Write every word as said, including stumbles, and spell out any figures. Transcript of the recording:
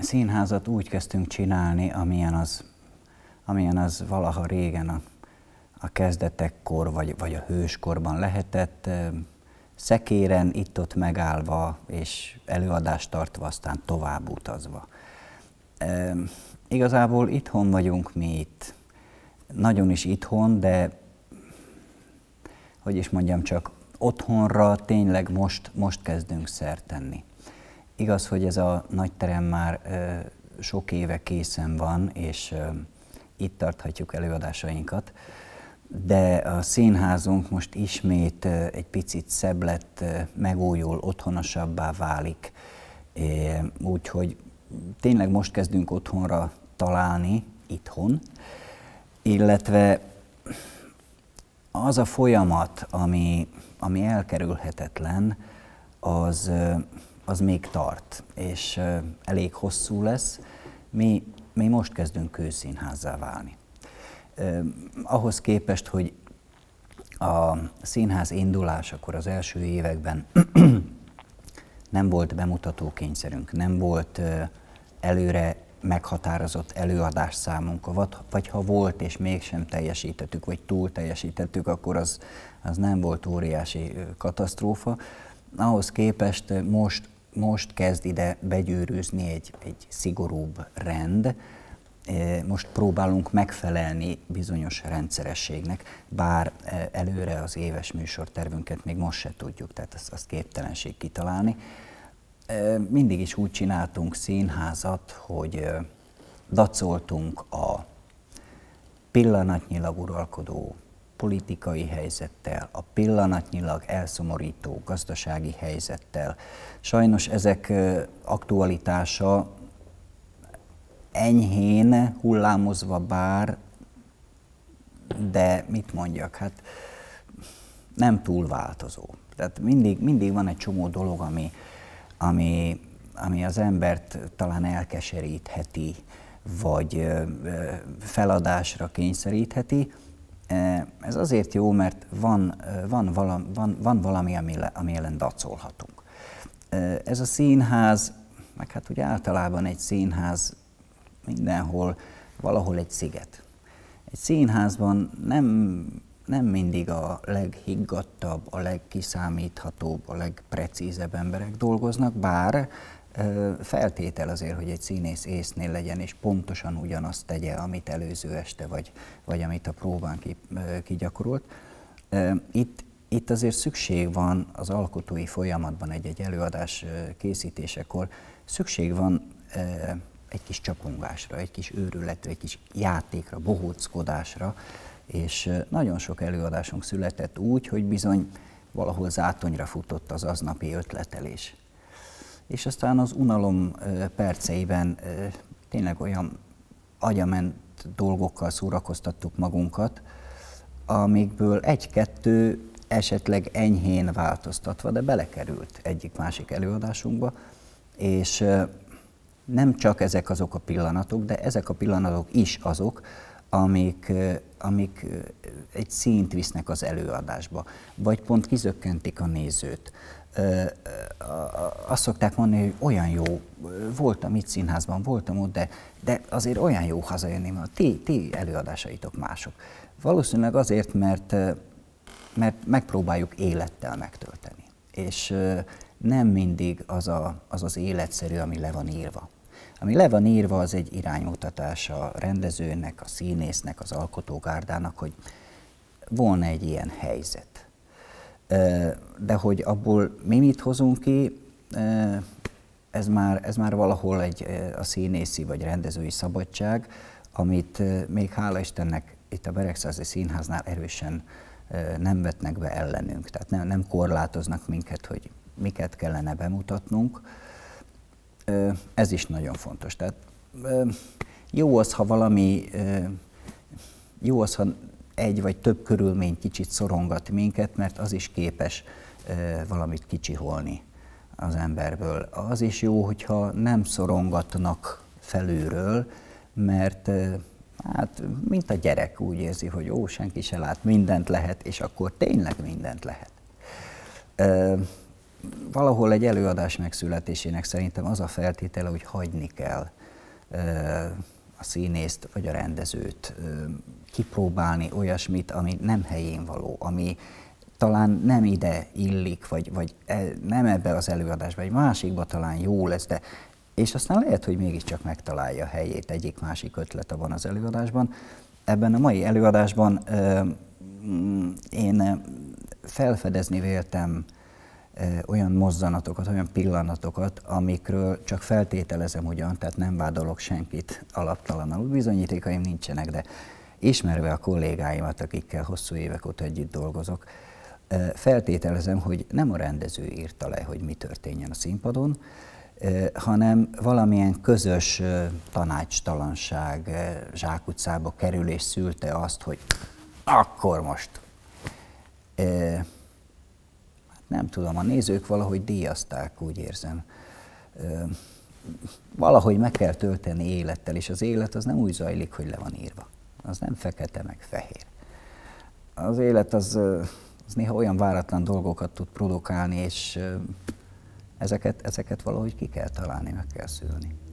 színházat úgy kezdtünk csinálni, amilyen az, amilyen az valaha régen a, a kezdetekkor, vagy, vagy a hőskorban lehetett, szekéren, itt-ott megállva, és előadást tartva, aztán tovább utazva. E, igazából itthon vagyunk mi itt. Nagyon is itthon, de hogy is mondjam, csak otthonra tényleg most, most kezdünk szert tenni. Igaz, hogy ez a nagy terem már e, sok éve készen van, és e, itt tarthatjuk előadásainkat, de a színházunk most ismét e, egy picit szebb lett, e, megújul, otthonosabbá válik, e, úgyhogy tényleg most kezdünk otthonra találni, itthon, illetve az a folyamat, ami, ami elkerülhetetlen, az, az még tart, és elég hosszú lesz. Mi, mi most kezdünk kőszínházzá válni. Eh, ahhoz képest, hogy a színház indulásakor az első években nem volt bemutatókényszerünk, nem volt előre meghatározott előadásszámunk, vagy, vagy ha volt és mégsem teljesítettük, vagy túl teljesítettük, akkor az, az nem volt óriási katasztrófa. Ahhoz képest most, most kezd ide begyűrűzni egy, egy szigorúbb rend, most próbálunk megfelelni bizonyos rendszerességnek, bár előre az éves műsortervünket még most se tudjuk, tehát azt, azt képtelenség kitalálni. Mindig is úgy csináltunk színházat, hogy dacoltunk a pillanatnyilag uralkodó politikai helyzettel, a pillanatnyilag elszomorító gazdasági helyzettel. Sajnos ezek aktualitása enyhén hullámozva bár, de mit mondjak, hát nem túl változó. Tehát mindig, mindig van egy csomó dolog, ami, ami, ami az embert talán elkeserítheti, vagy feladásra kényszerítheti. Ez azért jó, mert van, van, valami, van, van valami, ami, ami ellen dacolhatunk. Ez a színház, meg hát ugye általában egy színház mindenhol valahol egy sziget. Egy színházban nem, nem mindig a leghiggadtabb, a legkiszámíthatóbb, a legprecízebb emberek dolgoznak, bár feltétel azért, hogy egy színész észnél legyen, és pontosan ugyanazt tegye, amit előző este, vagy, vagy amit a próbán kigyakorolt. Itt, itt azért szükség van az alkotói folyamatban, egy-egy előadás készítésekor, szükség van egy kis csapongásra, egy kis őrületre, egy kis játékra, bohóckodásra, és nagyon sok előadásunk született úgy, hogy bizony valahol zátonyra futott az aznapi ötletelés. És aztán az unalom perceiben tényleg olyan agyament dolgokkal szórakoztattuk magunkat, amikből egy-kettő esetleg enyhén változtatva, de belekerült egyik-másik előadásunkba, és nem csak ezek azok a pillanatok, de ezek a pillanatok is azok, amik, amik egy színt visznek az előadásba, vagy pont kizökkentik a nézőt. Azt szokták mondani, hogy olyan jó, voltam itt színházban, voltam ott, de, de azért olyan jó hazajönni, mert ti, ti előadásaitok mások. Valószínűleg azért, mert, mert megpróbáljuk élettel megtölteni, és nem mindig az, a, az az életszerű, ami le van írva. Ami le van írva, az egy iránymutatás a rendezőnek, a színésznek, az alkotógárdának, hogy volna egy ilyen helyzet. De hogy abból mi mit hozunk ki, ez már, ez már valahol egy, a színészi vagy rendezői szabadság, amit még hála Istennek itt a Beregszázi Színháznál erősen nem vetnek be ellenünk. Tehát nem, nem korlátoznak minket, hogy miket kellene bemutatnunk. Ez is nagyon fontos. Tehát jó az, ha valami, jó az, ha egy vagy több körülmény kicsit szorongat minket, mert az is képes valamit kicsiholni az emberből. Az is jó, hogyha nem szorongatnak felülről, mert hát, mint a gyerek úgy érzi, hogy ó, senki se lát, mindent lehet, és akkor tényleg mindent lehet. valahol egy előadás megszületésének szerintem az a feltétele, hogy hagyni kell a színészt vagy a rendezőt, kipróbálni olyasmit, ami nem helyén való, ami talán nem ide illik, vagy, vagy nem ebbe az előadásba, egy másikba talán jó lesz, de és aztán lehet, hogy mégiscsak megtalálja a helyét, egyik-másik ötlete van az előadásban. Ebben a mai előadásban euh, én felfedezni véltem euh, olyan mozzanatokat, olyan pillanatokat, amikről csak feltételezem ugyan, tehát nem vádolok senkit alaptalanul, bizonyítékaim nincsenek, de ismerve a kollégáimat, akikkel hosszú évek óta együtt dolgozok, euh, feltételezem, hogy nem a rendező írta le, hogy mi történjen a színpadon, hanem valamilyen közös tanácstalanság, zsákutcába kerülés szülte azt, hogy akkor most. Nem tudom, a nézők valahogy díjazták, úgy érzem. Valahogy meg kell tölteni élettel, és az élet az nem úgy zajlik, hogy le van írva. Az nem fekete meg fehér. Az élet az, az néha olyan váratlan dolgokat tud produkálni, és Ezeket, ezeket valahogy ki kell találni, meg kell szülni.